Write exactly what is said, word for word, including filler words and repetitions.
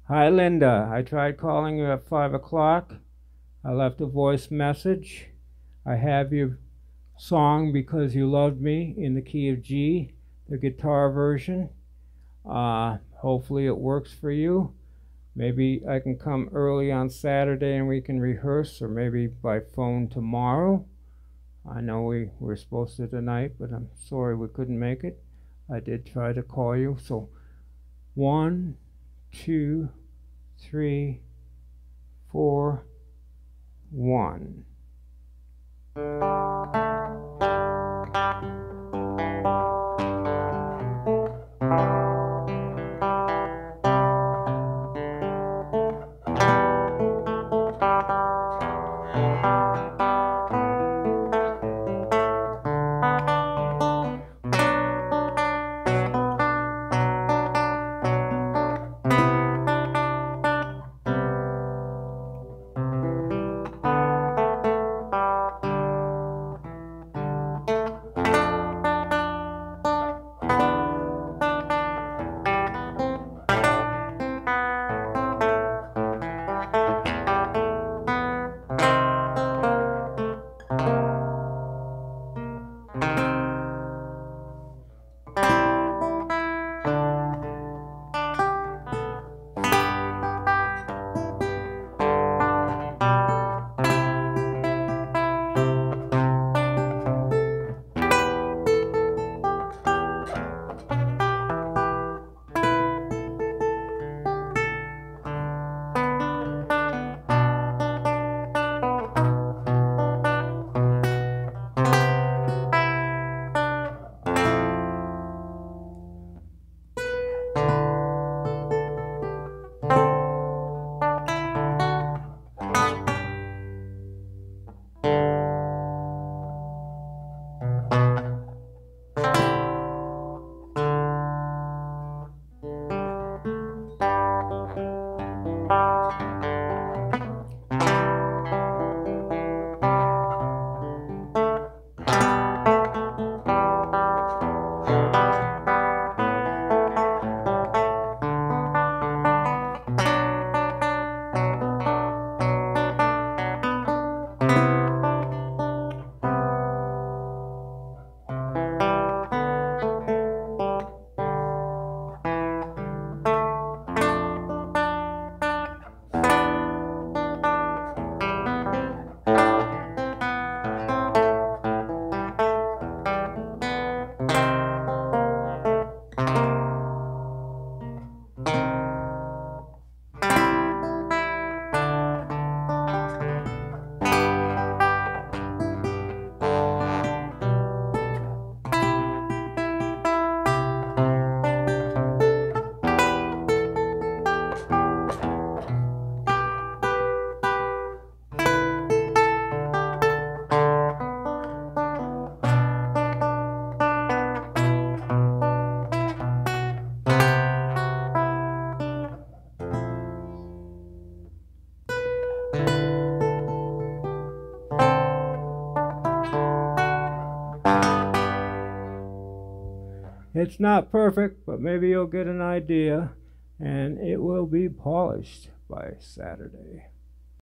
Hi, Linda. I tried calling you at five o'clock. I left a voice message. I have your song Because You Loved Me in the key of G, the guitar version. Uh, hopefully it works for you. Maybe I can come early on Saturday and we can rehearse, or maybe by phone tomorrow. I know we were supposed to tonight, but I'm sorry we couldn't make it. I did try to call you. So one, two, three, four, one. It's not perfect, but maybe you'll get an idea, and it will be polished by Saturday.